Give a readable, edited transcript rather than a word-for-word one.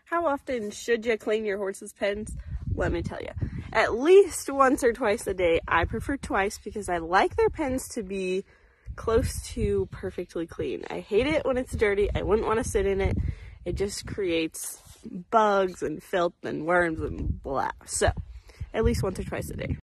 How often should you clean your horse's pens? Let me tell you, at least once or twice a day. I prefer twice because I like their pens to be close to perfectly clean. I hate it when it's dirty. I wouldn't want to sit in it. It just creates bugs and filth and worms and blah. So at least once or twice a day.